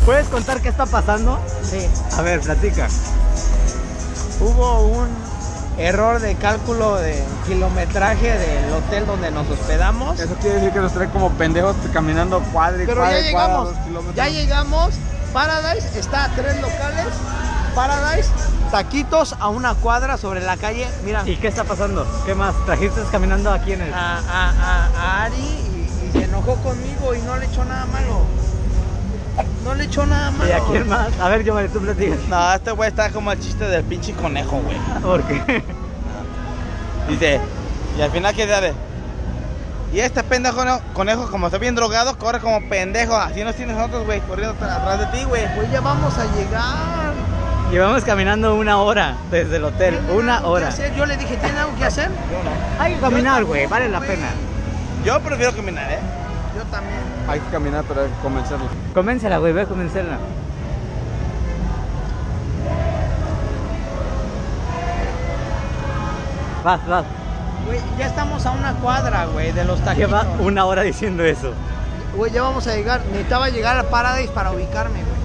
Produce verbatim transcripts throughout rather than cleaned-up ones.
¿Puedes contar qué está pasando? Sí. A ver, platica. Hubo un error de cálculo de kilometraje del hotel donde nos hospedamos. Eso quiere decir que nos trae como pendejos caminando cuadra y Pero cuadra ya y cuadra, llegamos, dos kilómetros. ya llegamos. Paradise está a tres locales. Paradise, taquitos a una cuadra sobre la calle. Mira, ¿Y qué está pasando? ¿Qué más? ¿Trajiste caminando a quiénes? a, a, a, a Ari y, y se enojó conmigo y no le echó nada malo. No le echó nada malo. ¿Y a quién más? A ver, Giovanni, tú platicas. No, este güey está como el chiste del pinche conejo, güey. ¿Por qué? Dice, y al final que sale. Y este pendejo no- conejo, como está bien drogado, corre como pendejo. Así nos tienes nosotros, güey, corriendo tra- atrás de ti, güey. Pues ya vamos a llegar. Llevamos caminando una hora desde el hotel. ¿Tienen Una algo que hora. hacer? Yo le dije, ¿tienen algo que hacer? Hay que caminar, güey. Vale la pena. Yo prefiero caminar, ¿eh? Yo también. Hay que caminar, pero hay que convencerlo. Convéncela, güey. Ve a convencerla. Vas, vas. Güey, ya estamos a una cuadra, güey, de los taquitos. Lleva una hora diciendo eso. Güey, ya vamos a llegar. Necesitaba llegar a Paradise para ubicarme, güey.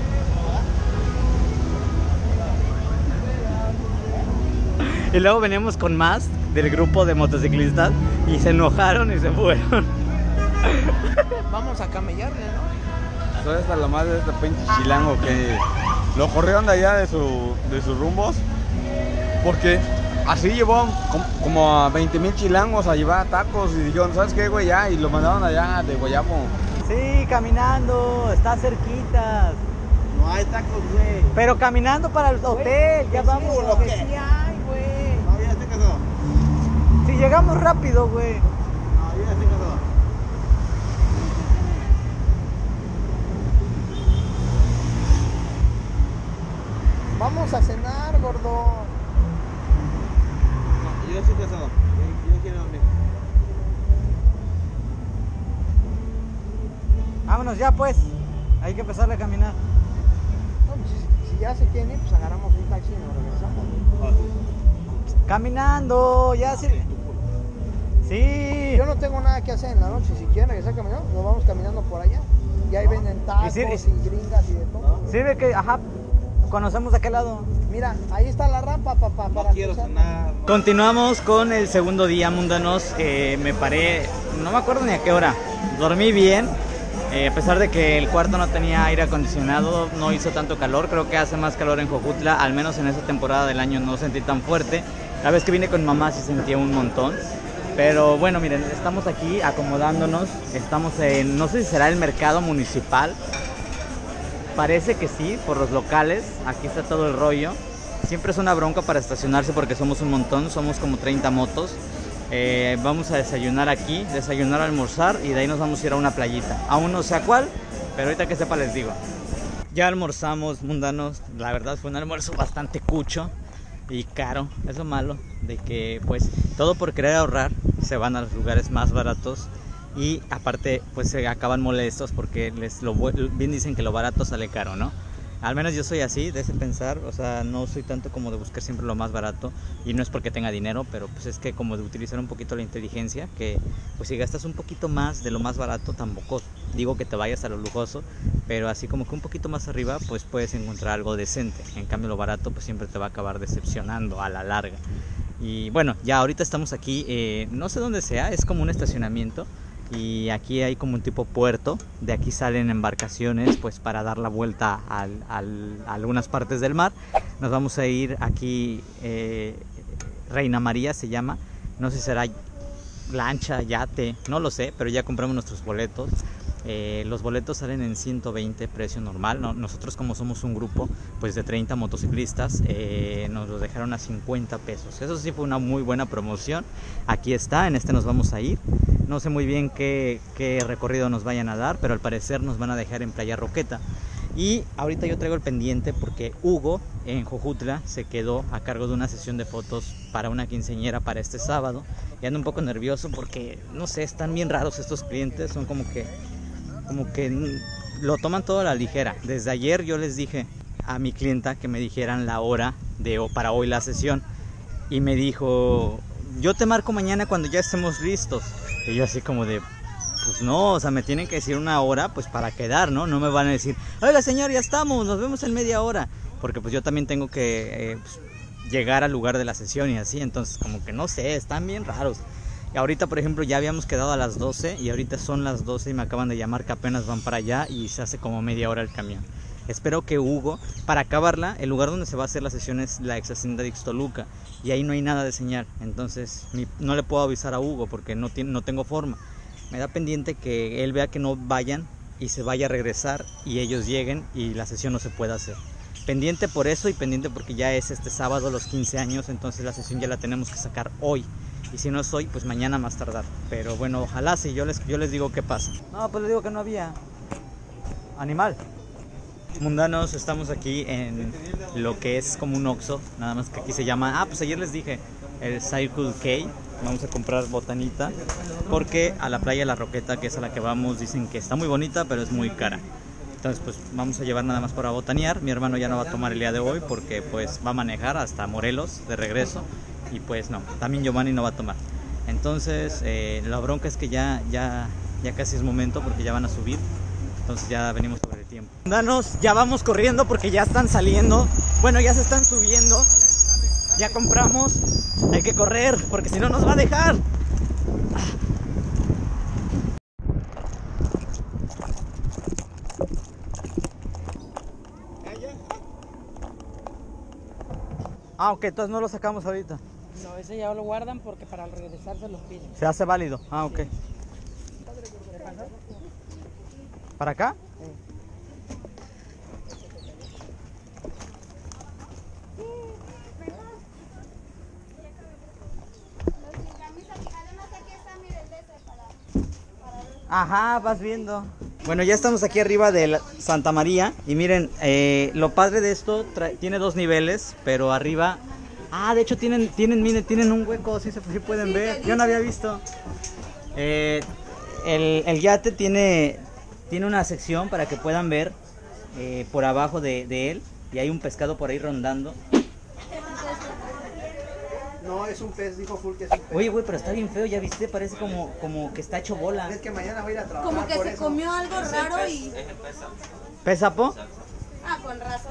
Y luego veníamos con más del grupo de motociclistas y se enojaron y se fueron. Vamos a camellarle, ¿no? Soy hasta la madre de este pinche chilango que lo corrieron de allá de, su, de sus rumbos porque así llevó como, como a veinte mil chilangos a llevar tacos y dijeron, ¿sabes qué, güey? Ya, y lo mandaron allá de Guayabo. Sí, caminando. Está cerquita. No hay tacos, güey. Pero caminando para el hotel. Ya sí, vamos. ¿o güey. qué? Sí hay, güey. No, ya estoy casado. Si llegamos rápido, güey. No, ya estoy casado. Vamos a cenar, gordo. No, yo estoy casado. Yo, yo quiero dormir. Vámonos ya, pues. Hay que empezar a caminar. No, pues, si, si ya se quieren ir, pues agarramos un taxi y nos regresamos. Caminando, ya sí. Sí. Yo no tengo nada que hacer en la noche. Si quieren regresar caminando, nos vamos caminando por allá. Y ahí venden tacos Y y, sí, y- gringas y de todo. Sí, ve que, ajá, conocemos de aquel lado. Mira, ahí está la rampa, papá. No para quiero cruzar. cenar. Continuamos con el segundo día, mundanos. Eh, me paré, no me acuerdo ni a qué hora. Dormí bien, eh, a pesar de que el cuarto no tenía aire acondicionado, no hizo tanto calor. Creo que hace más calor en Jojutla, al menos en esta temporada del año no sentí tan fuerte. La vez que vine con mamá sí sentía un montón. Pero bueno, miren, estamos aquí acomodándonos. Estamos en, no sé si será el mercado municipal. Parece que sí, por los locales. Aquí está todo el rollo. Siempre es una bronca para estacionarse porque somos un montón, somos como treinta motos. Eh, vamos a desayunar aquí, desayunar, almorzar y de ahí nos vamos a ir a una playita. Aún no sé a cuál, pero ahorita que sepa les digo. Ya almorzamos, mundanos. La verdad fue un almuerzo bastante cucho y caro. Es lo malo de que pues todo por querer ahorrar se van a los lugares más baratos. Y aparte pues se acaban molestos porque les lo bu- bien dicen que lo barato sale caro, ¿no? Al menos yo soy así, de ese pensar, o sea, no soy tanto como de buscar siempre lo más barato. Y no es porque tenga dinero, pero pues es que como de utilizar un poquito la inteligencia, que pues si gastas un poquito más de lo más barato, tampoco digo que te vayas a lo lujoso, pero así como que un poquito más arriba, pues puedes encontrar algo decente. En cambio lo barato pues siempre te va a acabar decepcionando a la larga. Y bueno, ya ahorita estamos aquí, eh, no sé dónde sea, es como un estacionamiento. Y aquí hay como un tipo puerto, de aquí salen embarcaciones pues para dar la vuelta al, al, a algunas partes del mar. Nos vamos a ir aquí, eh, Reina María se llama, no sé si será lancha, yate, no lo sé, pero ya compramos nuestros boletos. Eh, los boletos salen en ciento veinte, precio normal, ¿no? Nosotros como somos un grupo pues de treinta motociclistas, eh, nos los dejaron a cincuenta pesos. Eso sí fue una muy buena promoción. Aquí está, en este nos vamos a ir. No sé muy bien qué, qué recorrido nos vayan a dar, pero al parecer nos van a dejar en Playa Roqueta. Y ahorita yo traigo el pendiente porque Hugo en Jojutla se quedó a cargo de una sesión de fotos para una quinceañera para este sábado. Y ando un poco nervioso porque, no sé, están bien raros estos clientes, son como que, como que lo toman todo a la ligera. Desde ayer yo les dije a mi clienta que me dijeran la hora de para hoy la sesión. Y me dijo, yo te marco mañana cuando ya estemos listos. Y yo así como de, pues no, o sea, me tienen que decir una hora pues para quedar, ¿no? No me van a decir, oiga señor, ya estamos, nos vemos en media hora, porque pues yo también tengo que eh, pues, llegar al lugar de la sesión y así, entonces como que no sé, están bien raros. Y ahorita, por ejemplo, ya habíamos quedado a las doce y ahorita son las doce y me acaban de llamar que apenas van para allá y se hace como media hora el camión. Espero que Hugo, para acabarla, el lugar donde se va a hacer la sesión es la ex hacienda de Ixtoluca y ahí no hay nada de señal, entonces mi, no le puedo avisar a Hugo porque no, tiene, no tengo forma. Me da pendiente que él vea que no vayan y se vaya a regresar y ellos lleguen y la sesión no se pueda hacer. Pendiente por eso y pendiente porque ya es este sábado los quince años, entonces la sesión ya la tenemos que sacar hoy. Y si no es hoy, pues mañana más tardar. Pero bueno, ojalá sí, yo les, yo les digo qué pasa. No, pues les digo que no había animal. Mundanos, estamos aquí en lo que es como un Oxxo, nada más que aquí se llama, ah pues ayer les dije, el Circle K. Vamos a comprar botanita porque a la playa La Roqueta, que es a la que vamos, dicen que está muy bonita pero es muy cara. Entonces pues vamos a llevar nada más para botanear. Mi hermano ya no va a tomar el día de hoy porque pues va a manejar hasta Morelos de regreso y pues no, también Giovanni no va a tomar. Entonces eh, la bronca es que ya, ya, ya casi es momento porque ya van a subir. Entonces ya venimos sobre el tiempo. Danos, ya vamos corriendo porque ya están saliendo. Bueno, ya se están subiendo. Ya compramos. Hay que correr porque si no nos va a dejar. Ah, ok, entonces no lo sacamos ahorita. No, ese ya lo guardan porque para regresar se los piden. Se hace válido. Ah, ok. ¿Para acá? Sí. Ajá, vas viendo. Bueno, ya estamos aquí arriba de la Santa María. Y miren, eh, lo padre de esto, tiene dos niveles, pero arriba... Ah, de hecho tienen, tienen, miren, tienen un hueco, si ¿sí, sí pueden sí, ver. Yo no había visto. Eh, el, el yate tiene... Tiene una sección para que puedan ver eh, por abajo de, de él. Y hay un pescado por ahí rondando. No, es un pez, dijo Full que es un pez. Oye, güey, pero está bien feo, ya viste, parece como, como que está hecho bola. Es que mañana voy a ir a trabajar. Como que por se eso. comió algo raro y... ¿Pésapo? Ah, con razón.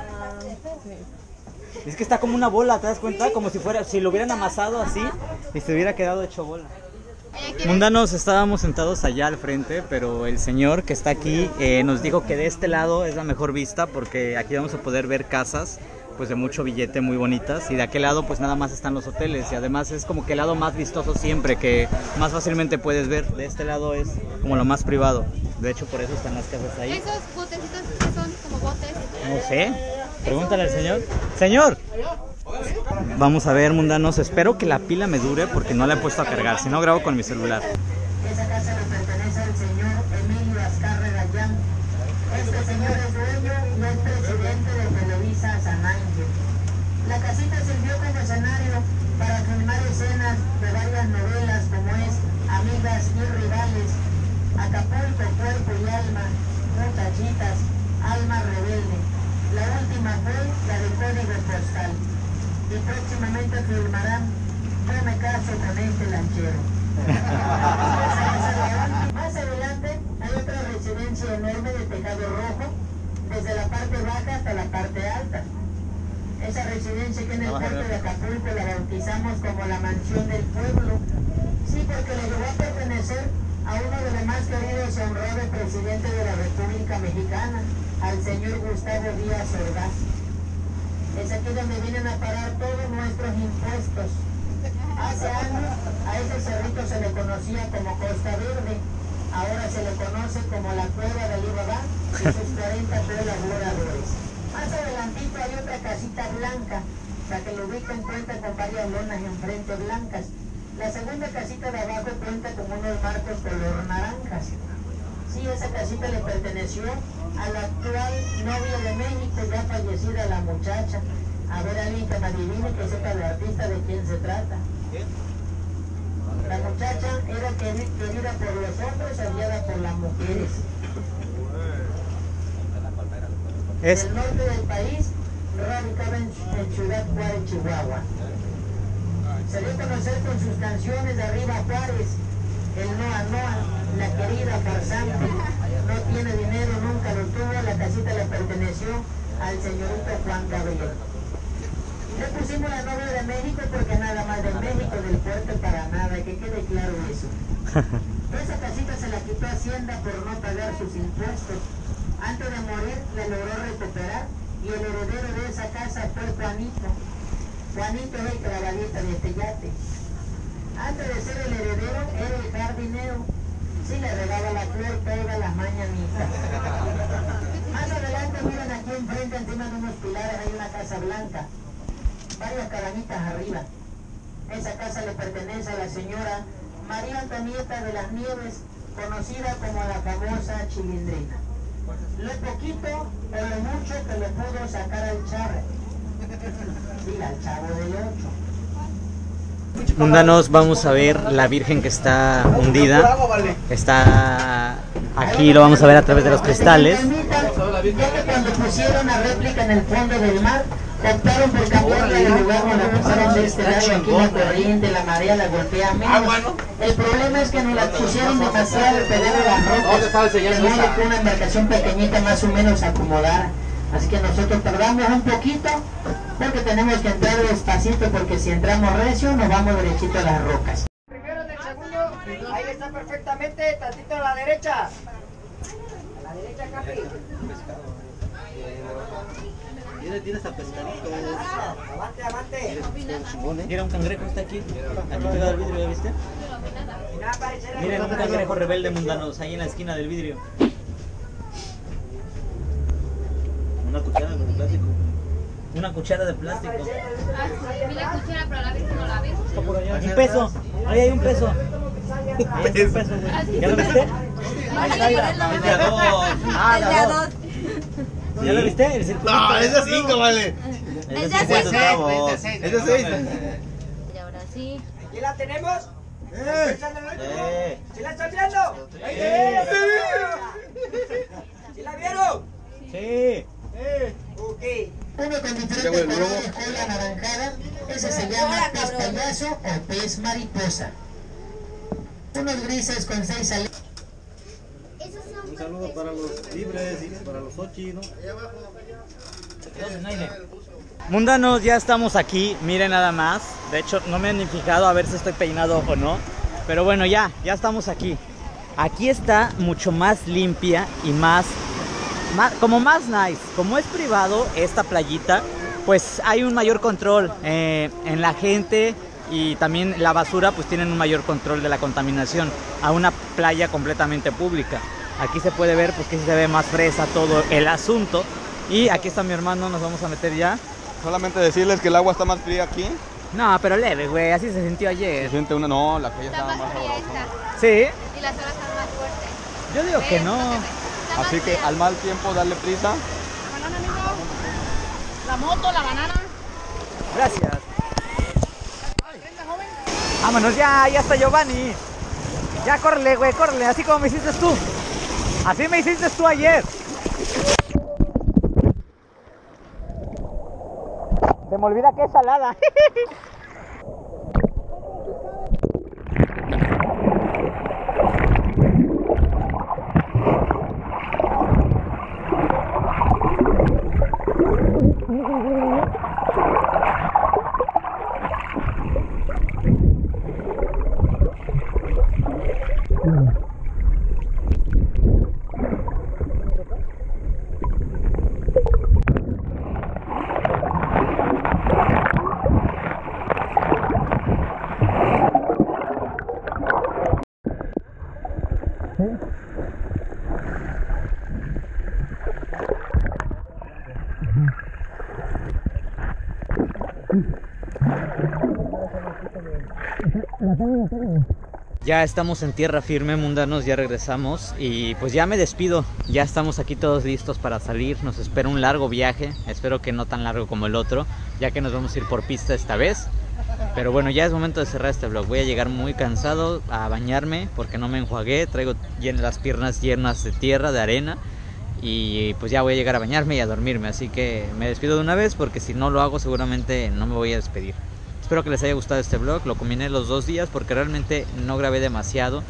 Es que está como una bola, ¿te das cuenta? Como si fuera, si lo hubieran amasado así y se hubiera quedado hecho bola. Mundanos, estábamos sentados allá al frente, pero el señor que está aquí eh, nos dijo que de este lado es la mejor vista porque aquí vamos a poder ver casas pues de mucho billete, muy bonitas, y de aquel lado pues nada más están los hoteles y además es como que el lado más vistoso siempre, que más fácilmente puedes ver. De este lado es como lo más privado, de hecho por eso están las casas ahí. ¿Esos botecitos que son como botes? No sé, pregúntale al señor. Señor, vamos a ver, mundanos, espero que la pila me dure porque no la he puesto a cargar, si no grabo con mi celular. Esa casa le pertenece al señor Emilio Azcárraga Gallán. Este señor es dueño y es presidente de Televisa San Ángel. La casita sirvió como escenario para filmar escenas de varias novelas como es Amigas y Rivales, Acapulco, Cuerpo y Alma, Muchachitas, Alma Rebelde. La última fue la de Código Postal. Y próximamente filmarán Yo me caso con este lanchero. Más adelante hay otra residencia enorme de tejado rojo, desde la parte baja hasta la parte alta. Esa residencia que en el puerto de Acapulco la bautizamos como la mansión del pueblo. Sí, porque le llegó a pertenecer a uno de los más queridos y honrados presidentes de la República Mexicana, al señor Gustavo Díaz Ordaz. Es aquí donde vienen a parar todos nuestros impuestos. Hace años a ese cerrito se le conocía como Costa Verde, ahora se le conoce como la Cueva de Alibaba y sus cuarenta pueblos moradores. Más adelantito hay otra casita blanca, la que lo ubican cuenta con varias lonas enfrente blancas. La segunda casita de abajo cuenta con unos marcos color naranjas. Sí, esa casita le perteneció a la actual novia de México, ya fallecida la muchacha. A ver, alguien que me adivine, que sepa el artista de quién se trata. La muchacha era querida por los hombres, odiada por las mujeres. Es... Del norte del país, radicaba en, en Ciudad Juárez, Chihuahua. Se dio a conocer con sus canciones de Arriba Juárez, el Noa Noa, la querida farsante. No tiene dinero, nunca lo tuvo, la casita le perteneció al señorito Juan Gabriel. Le pusimos la novia de México porque nada más de México, del puerto para nada, que quede claro eso. Esa casita se la quitó Hacienda por no pagar sus impuestos. Antes de morir la logró recuperar y el heredero de esa casa fue Juanito. Juanito es el clavadista de este yate. Antes de ser el heredero era el jardinero. Sí le regaba la flor todas las mañanitas. Más adelante miren aquí enfrente, encima de unos pilares hay una casa blanca. Varias cabañitas arriba. Esa casa le pertenece a la señora María Antonieta de las Nieves, conocida como la famosa Chilindrina. Lo poquito o lo mucho que le pudo sacar al chavo. Sí, al chavo del ocho. Mundanos, vamos a ver la Virgen que está hundida. Está aquí, lo vamos a ver a través de los cristales. Cuando pusieron la réplica en el fondo del mar, optaron por cambiarla de lugar, no la pusieron de este lado, aquí la corriente, la marea la golpea menos. El problema es que nos la pusieron demasiado pegada a las rocas, teníamos una embarcación pequeñita más o menos acomodada. Así que nosotros tardamos un poquito porque tenemos que entrar despacito, porque si entramos recio nos vamos derechito a las rocas. Primero del segundo, ahí está perfectamente, tantito a la derecha. A la derecha, Capi. Tienes a pescadito. Avante, avante. Mira, un cangrejo está aquí. Aquí pegado al vidrio, ¿ya viste? Miren, un cangrejo rebelde, mundanos, ahí en la esquina del vidrio. Una cuchara de plástico. Una cuchara de plástico. Vi la cuchara, pero la Virgen no la ves. Un peso. Ahí hay un peso. Ahí hay un peso, güey. ¿Ya lo viste? Ahí está, mira. Es de a dos. Ah, Es de a dos. ¿Ya lo viste? El circulito. No, es de cinco, vale. Es de cincuenta seis. centavos. Es de seis. Y ahora sí. ¿Aquí la tenemos? Eh. ¿Sí la están viendo? ¡Ahí ¿Sí la vieron? Sí. Ok. Uno con diferentes colores, cola anaranjada, ese se llama pez payaso o pez mariposa. Unos grises con seis aletas. Un saludo para los libres y para los ochi, ¿no? Mundanos, ya estamos aquí, miren nada más. De hecho, no me han ni fijado a ver si estoy peinado o no. Pero bueno, ya, ya estamos aquí. Aquí está mucho más limpia y más, más como más nice. Como es privado esta playita, pues hay un mayor control eh, en la gente. Y también la basura, pues tienen un mayor control de la contaminación a una playa completamente pública. Aquí se puede ver, pues que se ve más fresa todo el asunto. Y aquí está mi hermano, nos vamos a meter ya. Solamente decirles que el agua está más fría aquí. No, pero leve, güey, así se sintió ayer. Se siente una, no, la calle Está estaba más más fría sabrosa. esta. Sí, Y las olas están más fuertes. yo digo que no. Está más Así que fría. al mal tiempo darle prisa. La banana, amigo. La moto, la banana. Gracias. Vámonos ya, ya está Giovanni. Ya córrele, güey, córrele, así como me hiciste tú. Así me hiciste tú ayer. Se me olvida que es salada. Ya estamos en tierra firme, mundanos, ya regresamos y pues ya me despido. Ya estamos aquí todos listos para salir, nos espera un largo viaje, espero que no tan largo como el otro, ya que nos vamos a ir por pista esta vez. Pero bueno, ya es momento de cerrar este vlog. Voy a llegar muy cansado a bañarme porque no me enjuagué, traigo las piernas llenas de tierra, de arena. Y pues ya voy a llegar a bañarme y a dormirme, así que me despido de una vez porque si no lo hago seguramente no me voy a despedir. Espero que les haya gustado este vlog, lo combiné los dos días porque realmente no grabé demasiado.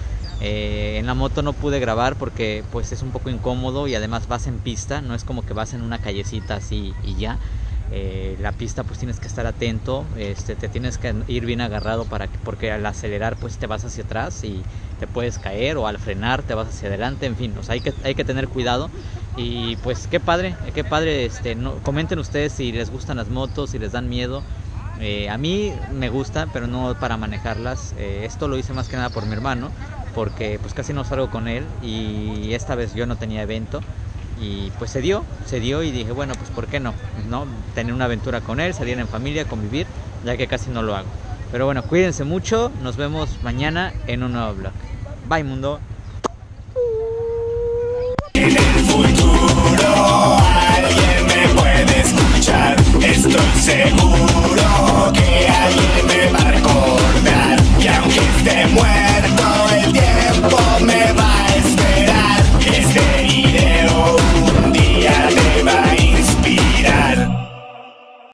Eh, en la moto no pude grabar porque pues es un poco incómodo y además vas en pista, no es como que vas en una callecita así y ya. Eh, la pista pues tienes que estar atento, este, te tienes que ir bien agarrado para que, porque al acelerar pues te vas hacia atrás y te puedes caer, o al frenar te vas hacia adelante, en fin, o sea, hay que, hay que tener cuidado. Y pues qué padre, qué padre, este, no, comenten ustedes si les gustan las motos, si les dan miedo. Eh, a mí me gusta, pero no para manejarlas. Eh, esto lo hice más que nada por mi hermano, porque pues casi no salgo con él y esta vez yo no tenía evento. Y pues se dio, se dio y dije, bueno, pues ¿por qué no? ¿no? Tener una aventura con él, salir en familia, convivir, ya que casi no lo hago. Pero bueno, cuídense mucho, nos vemos mañana en un nuevo vlog. Bye, mundo.